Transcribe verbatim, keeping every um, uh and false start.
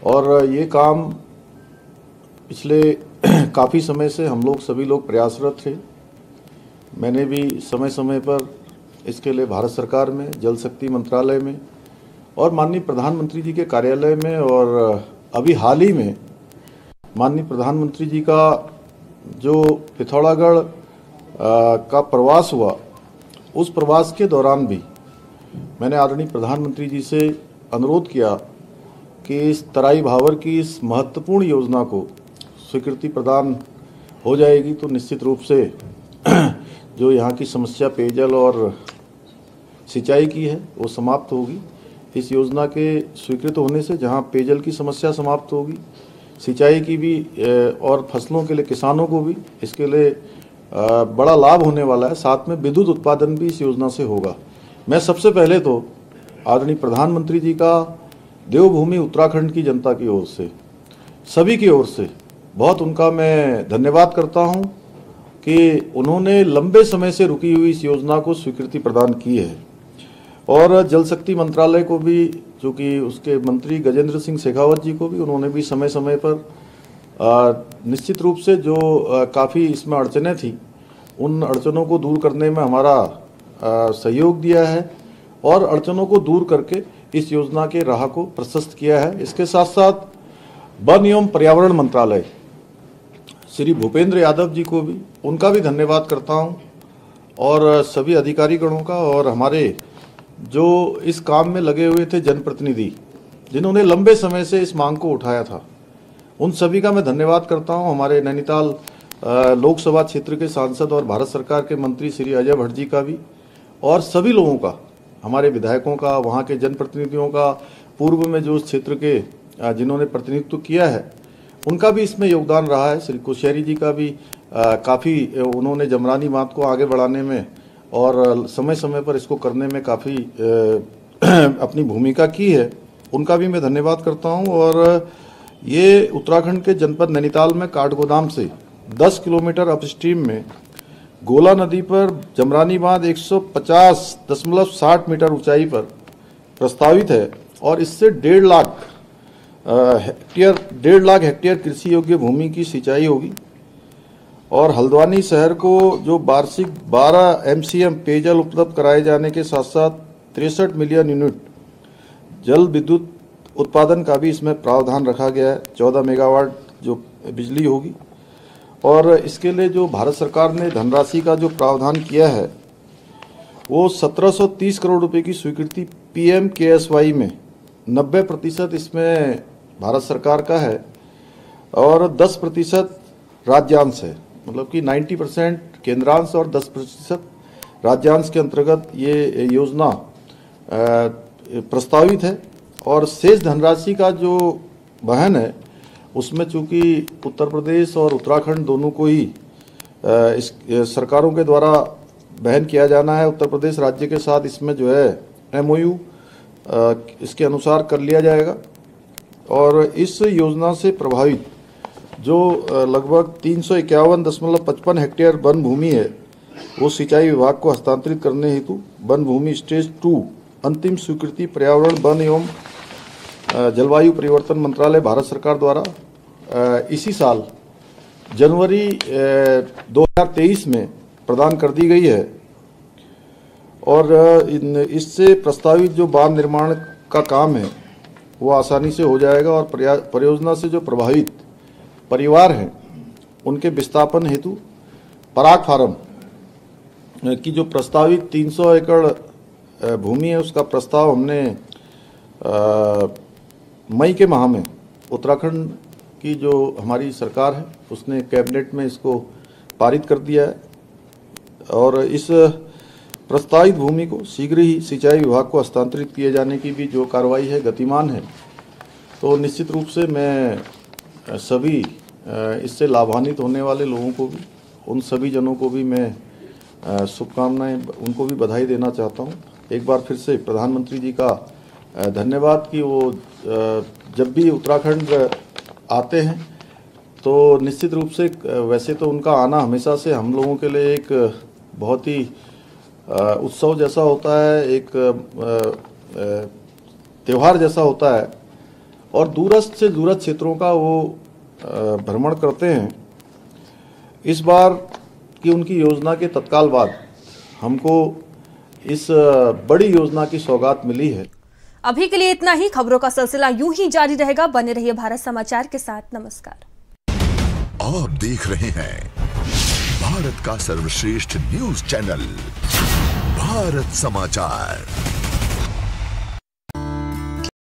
और ये काम पिछले काफ़ी समय से हम लोग सभी लोग प्रयासरत थे। मैंने भी समय समय पर इसके लिए भारत सरकार में, जल शक्ति मंत्रालय में और माननीय प्रधानमंत्री जी के कार्यालय में, और अभी हाल ही में माननीय प्रधानमंत्री जी का जो पिथौरागढ़ का प्रवास हुआ, उस प्रवास के दौरान भी मैंने आदरणीय प्रधानमंत्री जी से अनुरोध किया कि इस तराई भावर की इस महत्वपूर्ण योजना को स्वीकृति प्रदान हो जाएगी तो निश्चित रूप से जो यहाँ की समस्या पेयजल और सिंचाई की है वो समाप्त होगी। इस योजना के स्वीकृत होने से जहाँ पेयजल की समस्या समाप्त होगी, सिंचाई की भी और फसलों के लिए किसानों को भी इसके लिए बड़ा लाभ होने वाला है। साथ में विद्युत उत्पादन भी इस योजना से होगा। मैं सबसे पहले तो आदरणीय प्रधानमंत्री जी का देवभूमि उत्तराखंड की जनता की ओर से, सभी की ओर से बहुत उनका मैं धन्यवाद करता हूं कि उन्होंने लंबे समय से रुकी हुई इस योजना को स्वीकृति प्रदान की है। और जल शक्ति मंत्रालय को भी, जो कि उसके मंत्री गजेंद्र सिंह शेखावत जी को भी, उन्होंने भी समय समय पर निश्चित रूप से जो काफ़ी इसमें अड़चनें थी उन अड़चनों को दूर करने में हमारा सहयोग दिया है और अड़चनों को दूर करके इस योजना के राह को प्रशस्त किया है। इसके साथ साथ वन एवं पर्यावरण मंत्रालय श्री भूपेंद्र यादव जी को भी, उनका भी धन्यवाद करता हूं, और सभी अधिकारी गणों का, और हमारे जो इस काम में लगे हुए थे जनप्रतिनिधि जिन्होंने लंबे समय से इस मांग को उठाया था, उन सभी का मैं धन्यवाद करता हूं। हमारे नैनीताल लोकसभा क्षेत्र के सांसद और भारत सरकार के मंत्री श्री अजय भट्ट जी का भी, और सभी लोगों का, हमारे विधायकों का, वहाँ के जनप्रतिनिधियों का, पूर्व में जो इस क्षेत्र के जिन्होंने प्रतिनिधित्व किया है उनका भी इसमें योगदान रहा है। श्री कोश्यारी जी का भी काफ़ी, उन्होंने जमरानी बांध को आगे बढ़ाने में और समय समय पर इसको करने में काफ़ी अपनी भूमिका की है, उनका भी मैं धन्यवाद करता हूं। और ये उत्तराखंड के जनपद नैनीताल में काठगोदाम से दस किलोमीटर अपस्ट्रीम में गोला नदी पर जमरानी बांध एक सौ पचास दशमलव साठ मीटर ऊंचाई पर प्रस्तावित है, और इससे डेढ़ लाख हेक्टेयर डेढ़ लाख हेक्टेयर कृषि योग्य भूमि की सिंचाई होगी। और हल्द्वानी शहर को जो वार्षिक बारह एमसीएम पेयजल उपलब्ध कराए जाने के साथ साथ तिरसठ मिलियन यूनिट जल विद्युत उत्पादन का भी इसमें प्रावधान रखा गया है। चौदह मेगावाट जो बिजली होगी, और इसके लिए जो भारत सरकार ने धनराशि का जो प्रावधान किया है वो सत्रह सौ तीस करोड़ रुपए की स्वीकृति पीएम केएसवाई में, नब्बे प्रतिशत इसमें भारत सरकार का है और दस प्रतिशत राज्यांश है, मतलब कि नब्बे परसेंट केंद्रांश और दस प्रतिशत राज्यांश के अंतर्गत ये योजना प्रस्तावित है। और शेष धनराशि का जो वहन है उसमें चूंकि उत्तर प्रदेश और उत्तराखंड दोनों को ही इस सरकारों के द्वारा वहन किया जाना है। उत्तर प्रदेश राज्य के साथ इसमें जो है एमओयू इसके अनुसार कर लिया जाएगा, और इस योजना से प्रभावित जो लगभग तीन सौ इक्यावन दशमलव पचपन हेक्टेयर वन भूमि है वो सिंचाई विभाग को हस्तांतरित करने हेतु वन भूमि स्टेज टू अंतिम स्वीकृति पर्यावरण, वन एवं जलवायु परिवर्तन मंत्रालय भारत सरकार द्वारा इसी साल जनवरी दो हज़ार तेईस में प्रदान कर दी गई है। और इससे प्रस्तावित जो बांध निर्माण का काम है वो आसानी से हो जाएगा, और परियोजना से जो प्रभावित परिवार हैं उनके विस्थापन हेतु पराग फार्म की जो प्रस्तावित तीन सौ एकड़ भूमि है उसका प्रस्ताव हमने आ, मई के माह में उत्तराखंड की जो हमारी सरकार है उसने कैबिनेट में इसको पारित कर दिया है, और इस प्रस्तावित भूमि को शीघ्र ही सिंचाई विभाग को हस्तांतरित किए जाने की भी जो कार्रवाई है गतिमान है। तो निश्चित रूप से मैं सभी इससे लाभान्वित होने वाले लोगों को भी, उन सभी जनों को भी मैं शुभकामनाएं, उनको भी बधाई देना चाहता हूं। एक बार फिर से प्रधानमंत्री जी का धन्यवाद कि वो जब भी उत्तराखंड आते हैं तो निश्चित रूप से, वैसे तो उनका आना हमेशा से हम लोगों के लिए एक बहुत ही उत्सव जैसा होता है, एक त्यौहार जैसा होता है, और दूरस्थ से दूरस्थ क्षेत्रों का वो भ्रमण करते हैं। इस बार की उनकी योजना के तत्काल बाद हमको इस बड़ी योजना की सौगात मिली है। अभी के लिए इतना ही। खबरों का सिलसिला यूं ही जारी रहेगा। बने रहिए भारत समाचार के साथ। नमस्कार। आप देख रहे हैं भारत का सर्वश्रेष्ठ न्यूज चैनल भारत समाचार।